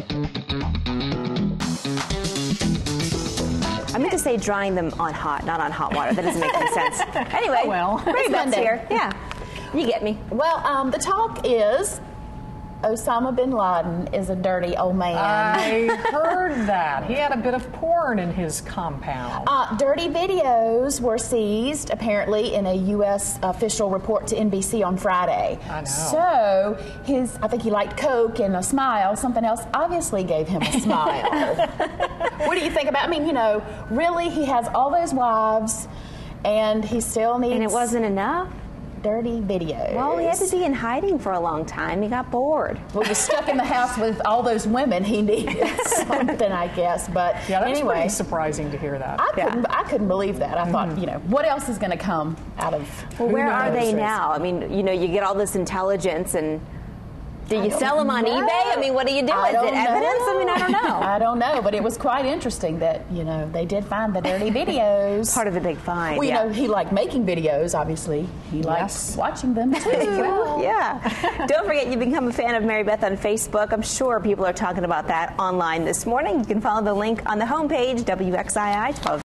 I meant to say drying them on hot, not on hot water. That doesn't make any sense. Anyway, well, Mary Beth's here. Yeah, you get me. Well, the talk is Osama Bin Laden is a dirty old man. I heard that. He had a bit of porn in his compound. Dirty videos were seized, apparently, in a U.S. official report to NBC on Friday. I know. So, I think he liked Coke and a smile. Something else obviously gave him a smile. What do you think about, really, he has all those wives, and he still needs... And it wasn't enough? Dirty videos. Well, he had to be in hiding for a long time. He got bored. Well, he was stuck in the house with all those women. He needed something, I guess. But yeah, that's anyway, pretty surprising to hear that. I couldn't believe that. I thought, what else is going to come out of? Well, where are they now? You get all this intelligence, and do you sell them on eBay? What do you do? Is it evidence? I don't know. I don't know, but it was quite interesting that they did find the dirty videos. Part of the big find. Well, he liked making videos. Obviously, he likes watching them too. Yeah. Don't forget, you become a fan of Mary Beth on Facebook. I'm sure people are talking about that online this morning. You can follow the link on the homepage, WXII 12.